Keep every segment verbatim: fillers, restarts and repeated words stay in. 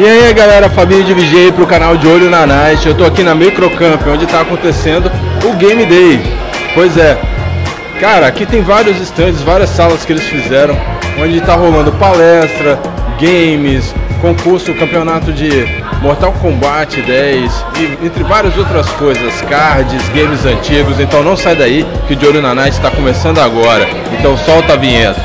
E aí galera, Fabinho de V J para o canal de Olho na Night. Eu tô aqui na Microcamp, onde está acontecendo o Game Day. Pois é, cara, aqui tem vários stands, várias salas que eles fizeram, onde está rolando palestra, games, concurso, campeonato de Mortal Kombat dez, e entre várias outras coisas, cards, games antigos. Então não sai daí que o De Olho na Night está começando agora. Então solta a vinheta.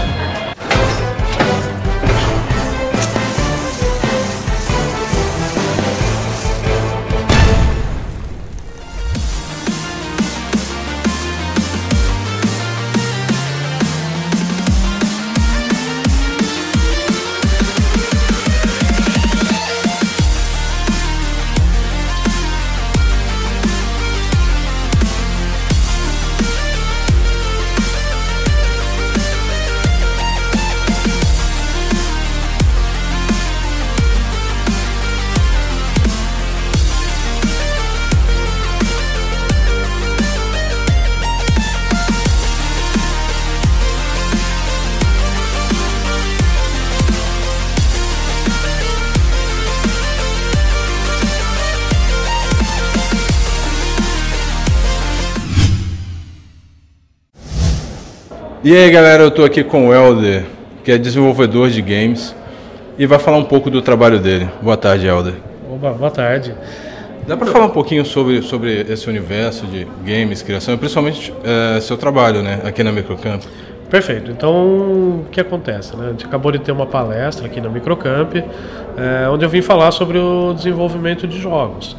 E aí galera, eu tô aqui com o Helder, que é desenvolvedor de games, e vai falar um pouco do trabalho dele. Boa tarde, Helder. Oba, boa tarde. Dá para falar um pouquinho sobre, sobre esse universo de games, criação, e principalmente é, seu trabalho, né, aqui na Microcamp? Perfeito. Então, o que acontece? Né? A gente acabou de ter uma palestra aqui na Microcamp, é, onde eu vim falar sobre o desenvolvimento de jogos.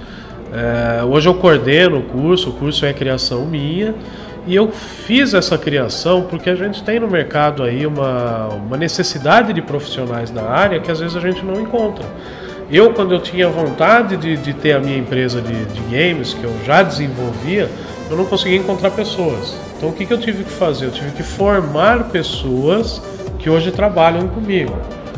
É, hoje eu coordeno o curso, o curso é criação minha, e eu fiz essa criação porque a gente tem no mercado aí uma, uma necessidade de profissionais na área que às vezes a gente não encontra. Eu, quando eu tinha vontade de, de ter a minha empresa de, de games, que eu já desenvolvia, eu não conseguia encontrar pessoas. Então o que, que eu tive que fazer? Eu tive que formar pessoas que hoje trabalham comigo.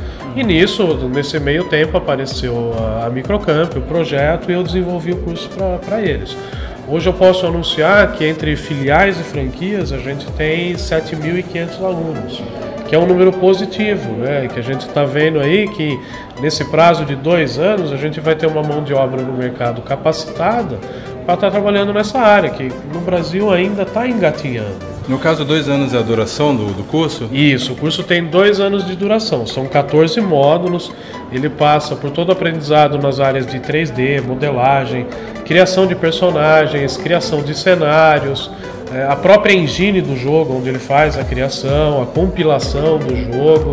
E nisso, nesse meio tempo, apareceu a, a Microcamp, o projeto, e eu desenvolvi o curso para eles. Hoje eu posso anunciar que entre filiais e franquias a gente tem sete mil e quinhentos alunos, que é um número positivo, né? Que a gente está vendo aí que nesse prazo de dois anos a gente vai ter uma mão de obra no mercado capacitada para estar trabalhando nessa área, que no Brasil ainda está engatinhando. No caso, dois anos é a duração do, do curso? Isso, o curso tem dois anos de duração, são quatorze módulos, ele passa por todo o aprendizado nas áreas de três D, modelagem, criação de personagens, criação de cenários, a própria engine do jogo, onde ele faz a criação, a compilação do jogo,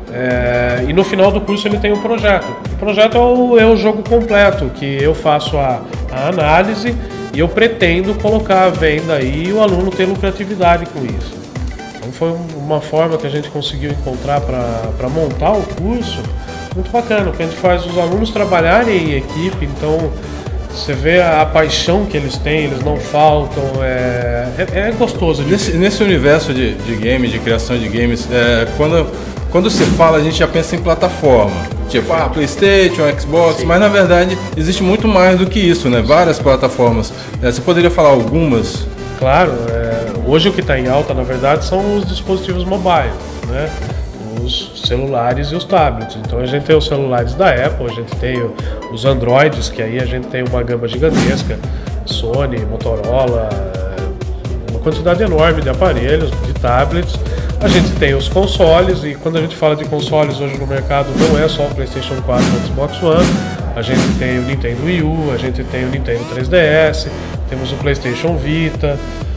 é, e no final do curso ele tem um projeto. O projeto é o, é o jogo completo, que eu faço a, a análise e eu pretendo colocar à venda aí e o aluno ter lucratividade com isso. Então foi uma forma que a gente conseguiu encontrar para montar o curso muito bacana, porque a gente faz os alunos trabalharem em equipe, então você vê a, a paixão que eles têm, eles não faltam, é, é, é gostoso. De nesse, nesse universo de, de games, de criação de games, é, quando, quando se fala a gente já pensa em plataforma, tipo ah, PlayStation, Xbox, sim, mas na verdade existe muito mais do que isso, né? Várias plataformas. É, você poderia falar algumas? Claro, é, hoje o que está em alta na verdade são os dispositivos mobile, né? Os celulares e os tablets. Então a gente tem os celulares da Apple, a gente tem os Androids, que aí a gente tem uma gama gigantesca, Sony, Motorola, uma quantidade enorme de aparelhos, de tablets. A gente tem os consoles, e quando a gente fala de consoles hoje no mercado não é só o PlayStation quatro e o Xbox One, a gente tem o Nintendo Wii U, a gente tem o Nintendo três D S, temos o PlayStation Vita,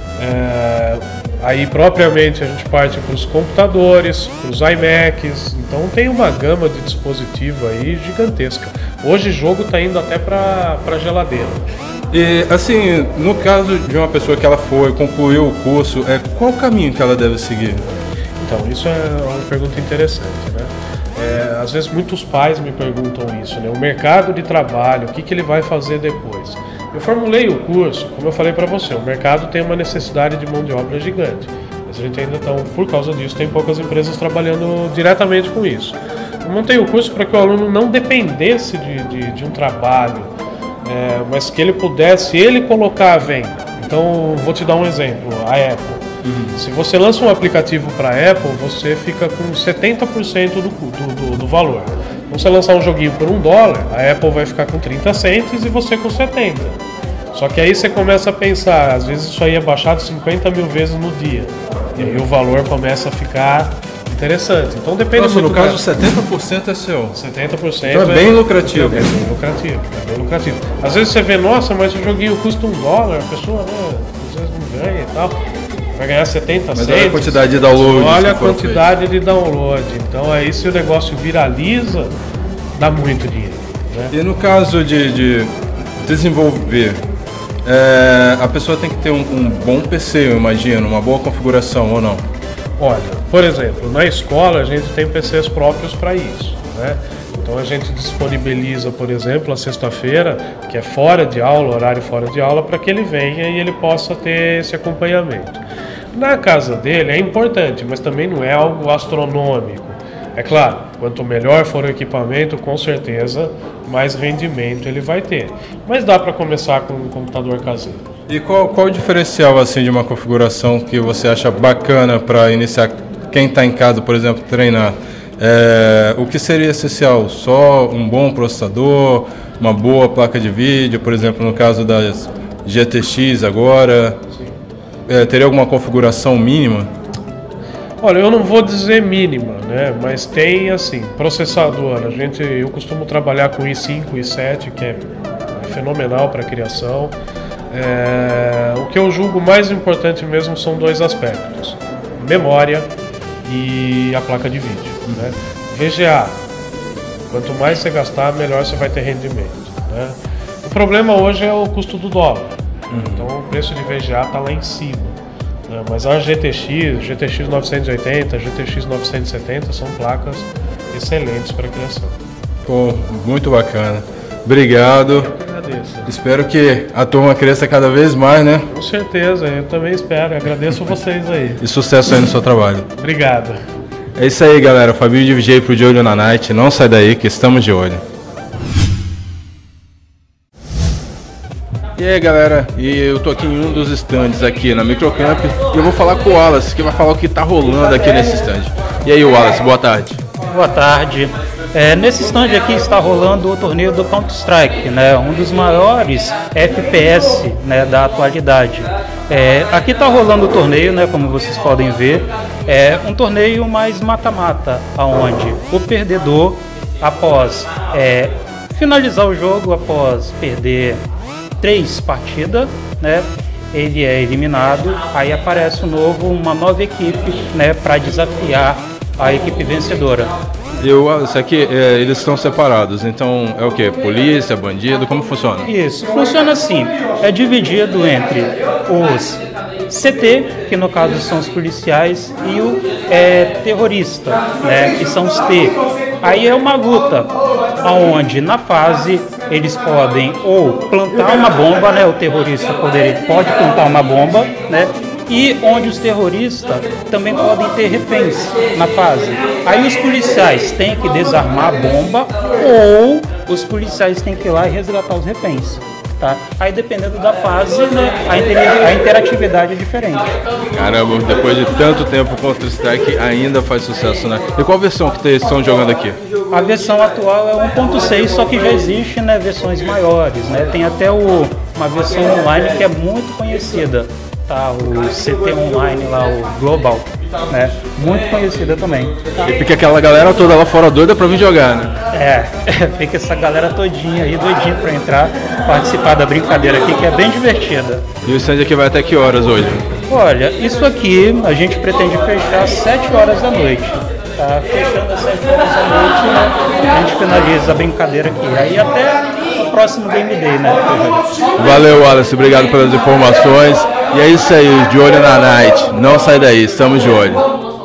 é, aí propriamente a gente parte para os computadores, para os iMacs, então tem uma gama de dispositivo aí gigantesca. Hoje jogo está indo até para para geladeira. E assim, no caso de uma pessoa que ela foi, concluiu o curso, é, qual o caminho que ela deve seguir? Então, isso é uma pergunta interessante, né? É, às vezes muitos pais me perguntam isso, né? O mercado de trabalho, o que, que ele vai fazer depois? Eu formulei o curso, como eu falei para você, o mercado tem uma necessidade de mão de obra gigante. Mas a gente ainda, então, por causa disso, tem poucas empresas trabalhando diretamente com isso. Eu montei o curso para que o aluno não dependesse de, de, de um trabalho, é, mas que ele pudesse, ele colocar a venda. Então, vou te dar um exemplo, a Apple. Uhum. Se você lança um aplicativo para a Apple, você fica com setenta por cento do, do, do, do valor. Você lançar um joguinho por um dólar, a Apple vai ficar com trinta cents e você com setenta. Só que aí você começa a pensar, às vezes isso aí é baixado cinquenta mil vezes no dia. E aí o valor começa a ficar interessante. Então depende Nossa, muito. no caso, da... setenta por cento é seu. setenta por cento Então é bem lucrativo. É bem lucrativo, é bem lucrativo. Às vezes você vê, nossa, mas o joguinho custa um dólar, a pessoa, né, às vezes não ganha e tal. Vai ganhar setenta cents. Mas olha a quantidade de download. Olha a quantidade de download. Então aí se o negócio viraliza, dá muito dinheiro. Né? E no caso de, de desenvolver, é, a pessoa tem que ter um, um bom P C, eu imagino, uma boa configuração ou não? Olha, por exemplo, na escola a gente tem P Cs próprios para isso, né? Então a gente disponibiliza, por exemplo, a sexta-feira, que é fora de aula, horário fora de aula, para que ele venha e ele possa ter esse acompanhamento. Na casa dele é importante, mas também não é algo astronômico. É claro, quanto melhor for o equipamento, com certeza, mais rendimento ele vai ter. Mas dá para começar com um computador caseiro. E qual, qual o diferencial assim, de uma configuração que você acha bacana para iniciar quem está em casa, por exemplo, treinar? É, o que seria essencial? Só um bom processador, uma boa placa de vídeo, por exemplo, no caso das G T X agora, é, teria alguma configuração mínima? Olha, eu não vou dizer mínima, né? Mas tem assim, processador. A gente, eu costumo trabalhar com i cinco, i sete, que é fenomenal para criação. É, o que eu julgo mais importante mesmo são dois aspectos: memória e a placa de vídeo. Né? V G A, quanto mais você gastar, melhor você vai ter rendimento. Né? O problema hoje é o custo do dólar. Uhum. Então o preço de V G A está lá em cima. Né? Mas a G T X, G T X novecentos e oitenta, G T X novecentos e setenta são placas excelentes para criação. Pô, muito bacana. Obrigado. Eu que agradeço. Espero que a turma cresça cada vez mais, né? Com certeza, eu também espero. Agradeço vocês aí. E sucesso aí no seu trabalho. Obrigado. É isso aí, galera. Fabinho de V J pro De Olho na Night. Não sai daí que estamos de olho. E aí, galera, e eu tô aqui em um dos stands aqui na Microcamp e eu vou falar com o Wallace, que vai falar o que tá rolando aqui nesse stand. E aí, Wallace, boa tarde. Boa tarde. É, nesse stand aqui está rolando o torneio do Counter-Strike, né, um dos maiores F P S, né, da atualidade. É, aqui está rolando o torneio, né, como vocês podem ver, é um torneio mais mata-mata, onde o perdedor, após é, finalizar o jogo, após perder três partidas, né, ele é eliminado, aí aparece um novo, uma nova equipe, né, para desafiar a equipe vencedora. Eu, isso aqui, é, eles estão separados, então é o que? Polícia, bandido, como funciona? Isso, funciona assim, é dividido entre os C T, que no caso são os policiais, e o é, terrorista, né, que são os T. Aí é uma luta, onde na fase eles podem ou plantar uma bomba, né, o terrorista poder, pode plantar uma bomba, né, e onde os terroristas também podem ter reféns na fase. Aí os policiais têm que desarmar a bomba ou os policiais têm que ir lá e resgatar os reféns. Tá? Aí dependendo da fase, né, a, inter a interatividade é diferente. Caramba, depois de tanto tempo Counter-Strike ainda faz sucesso, né? E qual versão que vocês estão jogando aqui? A versão atual é um ponto seis, só que já existe, né, versões maiores, né? Tem até o, uma versão online que é muito conhecida. Tá, o C T Online lá, o Global, né? Muito conhecida também. E fica aquela galera toda lá fora doida pra vir jogar, né? É, fica essa galera todinha aí, doidinha pra entrar, participar da brincadeira aqui, que é bem divertida. E o stand aqui vai até que horas hoje? Olha, isso aqui a gente pretende fechar às sete horas da noite. Tá, fechando às sete horas da noite, né, a gente finaliza a brincadeira aqui. Aí até o próximo Game Day, né? Valeu, Wallace, obrigado pelas informações. E é isso aí, De Olho na Night. Não sai daí, estamos de olho.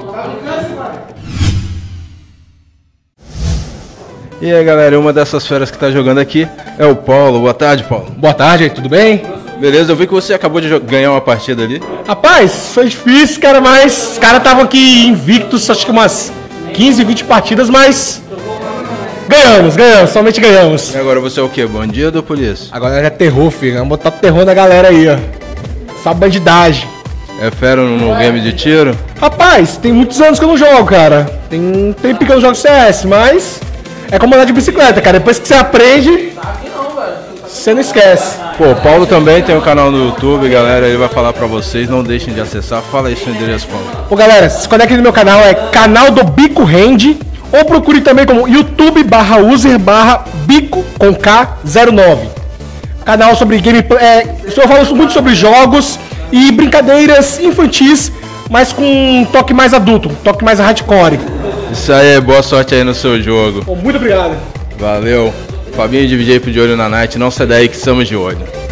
E aí, galera, uma dessas feras que está jogando aqui é o Paulo. Boa tarde, Paulo. Boa tarde, tudo bem? Beleza, eu vi que você acabou de ganhar uma partida ali. Rapaz, foi difícil, cara, mas os caras estavam aqui invictos, acho que umas quinze, vinte partidas, mas ganhamos, ganhamos, somente ganhamos. E agora você é o quê? Bandido ou polícia? Agora é terror, filho, vamos botar terror na galera aí, ó. Só bandidagem. É fera no game de tiro? Rapaz, tem muitos anos que eu não jogo, cara. Tem um tempo que eu não jogo C S, mas é como andar de bicicleta, cara. Depois que você aprende, você não esquece. Pô, o Paulo também tem um canal no YouTube, galera. Ele vai falar pra vocês, não deixem de acessar. Fala aí seu endereço, Paulo. Pô, galera, se conectem no meu canal, é canal do Bico Rende. Ou procure também como YouTube barra user barra Bico com K zero nove. Canal sobre gameplay. É, eu falo muito sobre jogos e brincadeiras infantis, mas com um toque mais adulto, um toque mais hardcore. Isso aí, boa sorte aí no seu jogo. Pô, muito obrigado. Valeu. Fabinho de D J de olho na Night, não sai daí que estamos de olho.